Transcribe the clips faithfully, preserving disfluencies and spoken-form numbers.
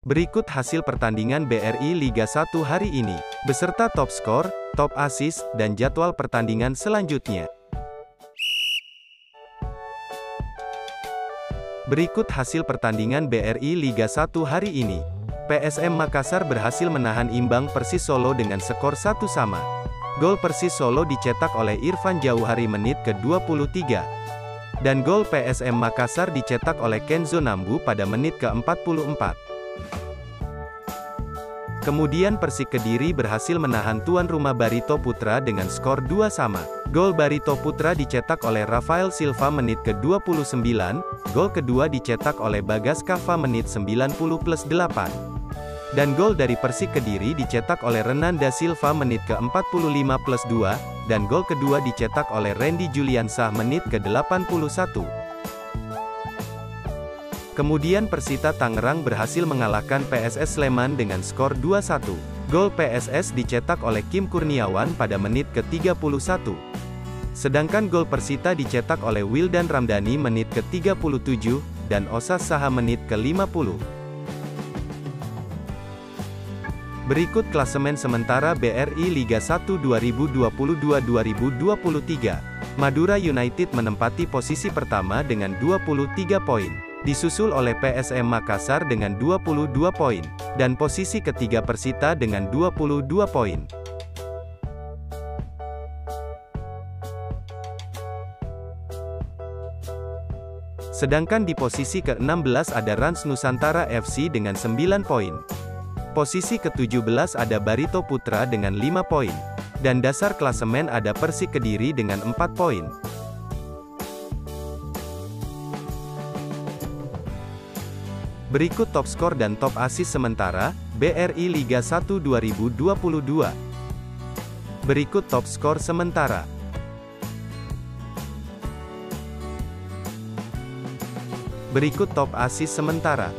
Berikut hasil pertandingan B R I Liga satu hari ini, beserta top skor, top assist, dan jadwal pertandingan selanjutnya. Berikut hasil pertandingan B R I Liga satu hari ini. P S M Makassar berhasil menahan imbang Persis Solo dengan skor satu sama. Gol Persis Solo dicetak oleh Irfan Jauhari menit ke dua puluh tiga. Dan gol P S M Makassar dicetak oleh Kenzo Nambu pada menit ke empat puluh empat. Kemudian Persik Kediri berhasil menahan tuan rumah Barito Putra dengan skor dua sama. Gol Barito Putra dicetak oleh Rafael Silva menit ke dua puluh sembilan, gol kedua dicetak oleh Bagas Kava menit sembilan puluh plus delapan. Dan gol dari Persik Kediri dicetak oleh Renan Da Silva menit ke empat puluh lima plus dua, dan gol kedua dicetak oleh Randy Juliansah menit ke delapan puluh satu. Kemudian Persita Tangerang berhasil mengalahkan P S S Sleman dengan skor dua satu. Gol P S S dicetak oleh Kim Kurniawan pada menit ke tiga puluh satu. Sedangkan gol Persita dicetak oleh Wildan Ramdhani menit ke tiga puluh tujuh, dan Osas Saha menit ke lima puluh. Berikut klasemen sementara B R I Liga satu dua ribu dua puluh dua dua ribu dua puluh tiga. Madura United menempati posisi pertama dengan dua puluh tiga poin. Disusul oleh P S M Makassar dengan dua puluh dua poin, dan posisi ketiga Persita dengan dua puluh dua poin. Sedangkan di posisi ke enam belas ada Rans Nusantara F C dengan sembilan poin. Posisi ke tujuh belas ada Barito Putra dengan lima poin. Dan dasar klasemen ada Persik Kediri dengan empat poin. Berikut top skor dan top assist sementara, B R I Liga satu dua ribu dua puluh dua. Berikut top skor sementara. Berikut top assist sementara.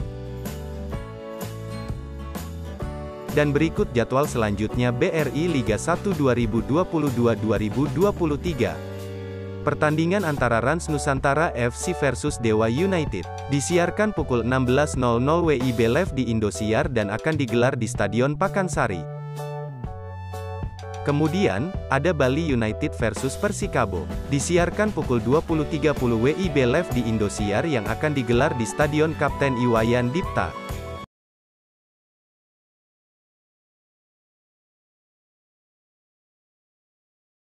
Dan berikut jadwal selanjutnya B R I Liga satu dua ribu dua puluh dua dua ribu dua puluh tiga. Pertandingan antara Rans Nusantara F C versus Dewa United disiarkan pukul enam belas nol nol W I B Live di Indosiar dan akan digelar di Stadion Pakansari. Kemudian, ada Bali United versus Persikabo, disiarkan pukul dua puluh tiga puluh W I B Live di Indosiar yang akan digelar di Stadion Kapten Iwayan Dipta.